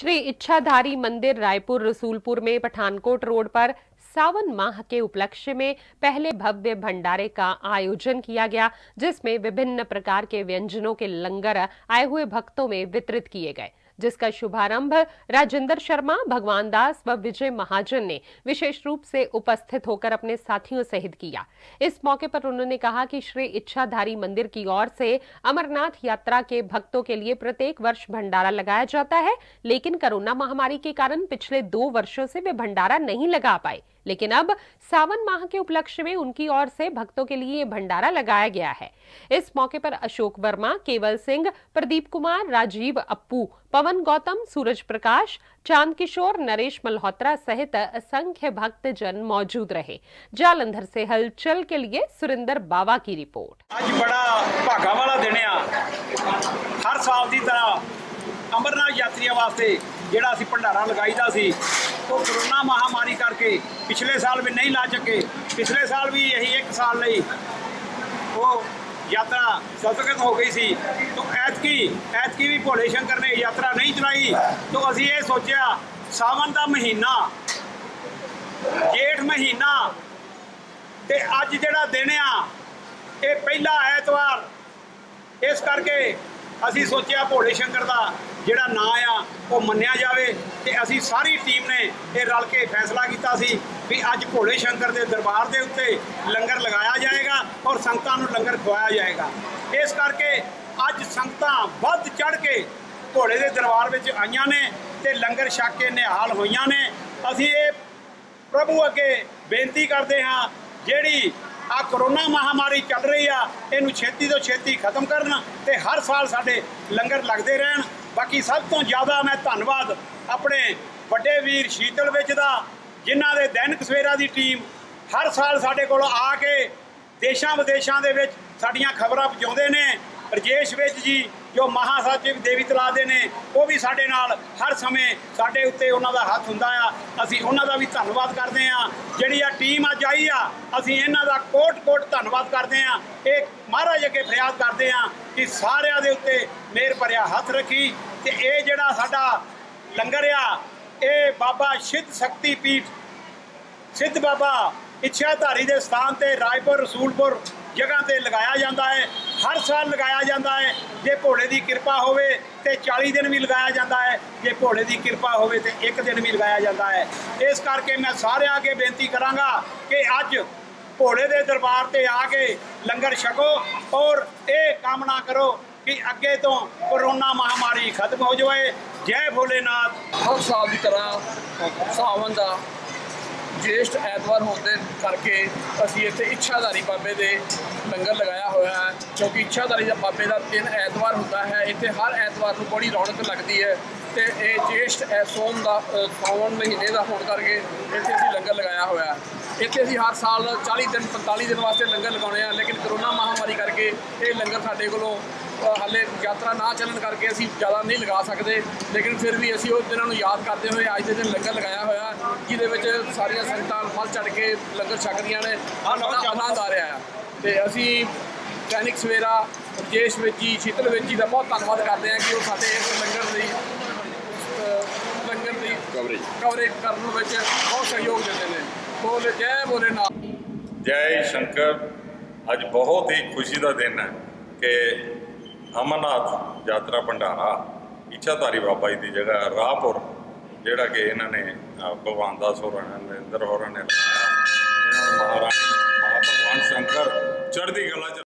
श्री इच्छाधारी मंदिर रायपुर रसूलपुर में पठानकोट रोड पर सावन माह के उपलक्ष्य में पहले भव्य भंडारे का आयोजन किया गया, जिसमें विभिन्न प्रकार के व्यंजनों के लंगर आए हुए भक्तों में वितरित किए गए, जिसका शुभारंभ राजेंद्र शर्मा, भगवान दास व विजय महाजन ने विशेष रूप से उपस्थित होकर अपने साथियों सहित किया। इस मौके पर उन्होंने कहा कि श्री इच्छाधारी मंदिर की ओर से अमरनाथ यात्रा के भक्तों के लिए प्रत्येक वर्ष भंडारा लगाया जाता है, लेकिन कोरोना महामारी के कारण पिछले 2 वर्षों से वे भंडारा नहीं लगा पाए। लेकिन अब सावन माह के उपलक्ष्य में उनकी ओर से भक्तों के लिए भंडारा लगाया गया है। इस मौके पर अशोक वर्मा, केवल सिंह, प्रदीप कुमार, राजीव अप्पू, पवन गौतम, सूरज प्रकाश, चांद किशोर, नरेश मल्होत्रा सहित असंख्य भक्तजन मौजूद रहे। जालंधर से हलचल के लिए सुरेंद्र बावा की रिपोर्ट। आज बड़ा भागा वाला दिन आ। हर साल की तरह अमरनाथ यात्रियों वास्ते ਜਿਹੜਾ ਅਸੀਂ ਭੰਡਾਰਾ ਲਗਾਈਦਾ ਸੀ, ਉਹ कोरोना महामारी करके पिछले साल भी नहीं ला सके। पिछले साल भी यही 1 साल ਲਈ वो यात्रा स्थगित हो गई सी। तो ऐतकी भी भोले शंकर ने यात्रा नहीं चलाई। तो असी ये सोचा सावन का महीना, जेठ महीना ते अज जिहड़ा दिन आ, ये पहला ऐतवार, इस करके असी सोचा भोले शंकर का ਜਿਹੜਾ ਨਾਂ ਆ ਉਹ ਮੰਨਿਆ ਜਾਵੇ। ਤੇ ਅਸੀਂ ਸਾਰੀ ਟੀਮ ਨੇ ਇਹ ਰਲ ਕੇ ਫੈਸਲਾ ਕੀਤਾ ਸੀ ਵੀ ਅੱਜ ਭੋਲੇ ਸ਼ੰਕਰ ਦੇ ਦਰਬਾਰ ਦੇ ਉੱਤੇ ਲੰਗਰ ਲਗਾਇਆ ਜਾਏਗਾ ਔਰ ਸੰਗਤਾਂ ਨੂੰ ਲੰਗਰ ਖਵਾਇਆ ਜਾਏਗਾ। ਇਸ ਕਰਕੇ ਅੱਜ ਸੰਗਤਾਂ ਵੱਧ ਚੜ੍ਹ ਕੇ ਭੋਲੇ ਦੇ ਦਰਬਾਰ ਵਿੱਚ ਆਈਆਂ ਨੇ ਤੇ ਲੰਗਰ ਛਕ ਕੇ ਨਿਹਾਲ ਹੋਈਆਂ ਨੇ। ਅਸੀਂ ਇਹ ਪ੍ਰਭੂ ਅੱਗੇ ਬੇਨਤੀ ਕਰਦੇ ਹਾਂ, ਜਿਹੜੀ आ कोरोना महामारी चल रही आ, इनू छेती तो छेती खत्म करन ते हर साल साडे लंगर लगते रहन। बाकी सब तो ज़्यादा मैं धन्नवाद अपने वड्डे वीर शीतल विच दा, जिन्हां दे दैनिक सवेरा दी टीम हर साल साडे कोल आके देशां विदेशां दे विच साडीआं खबरां पहुंचाउंदे ने। रजेश विच जी जो महासचिव देवी तलाब दे ने, वो भी साडे नाल हर समय साडे उत्ते उन्हां दा हत्थ हुंदा आ। असीं उन्हां दा भी धन्नवाद करदे आ। जिहड़ी आ टीम अज आई आ, असीं इन्हां दा कोट धन्नवाद करदे आ। इह महाराज अगे फरियाद करदे आ कि सारिआं दे उत्ते मेहर भरिआ हत्थ रखी ते इह जिहड़ा साडा लंगर आ, इह बाबा सिद्ध शक्ति पीठ सिद्ध बाबा इच्छाधारी के स्थान पर रायपुर रसूलपुर जगह पर लगाया जाता है। हर साल लगाया जाता है। जे भोले की कृपा होवे ते 40 दिन भी लगाया जाता है, जे भोले की कृपा होवे ते 1 दिन भी लगाया जाता है। इस करके मैं सारे आगे बेनती करांगा कि अज भोले के दरबार से आके लंगर छको और ये कामना करो कि अगे तो कोरोना महामारी खत्म हो जाए। जय भोलेनाथ। हर साल की तरह सावन का ज्येष्ठ ऐतवार होने करके असी इत्थे इच्छाधारी बाबे दे लंगर लगाया हुआ है, क्योंकि इच्छाधारी बाबे का दिन ऐतवार होता है। इत्थे हर ऐतवार को बड़ी रौनक लगती है। तो ये ज्येष्ठ सावन महीने का होने करके इत्थे असी लंगर लगाया हुआ है। इत्थे असी हर साल 40 दिन 45 दिन वास्ते लंगर लगाने हैं, लेकिन कोरोना महामारी करके ये लंगर साडे कोलों हाले यात्रा ना चलन करके असी ज़्यादा नहीं लगा सकते। लेकिन फिर भी असी उस दिनों याद करते हुए अज के दिन लंगर लगाया हुआ, जिहदे सारिया संगतां फल चढ़ के लंगर छकदियां ने, आनंद आ रहा है। तो असी दैनिक सवेरा, रजेश विच जी, शीतल विच जी का बहुत धन्नवाद करते हैं कि वो साडे इस लंगर की कवरेज करने में बहुत सहयोग देते हैं। बोले जय भोलेनाथ। जय शंकर। अज बहुत ही खुशी का दिन है कि अमरनाथ यात्रा भंडारा इच्छाधारी बाबा जी की जगह राहपुर जिहड़ा कि इन्होंने भगवान दास होरां ने, नरेंद्र होरां ने लगाया। महारानी भगवान शंकर चढ़दी कला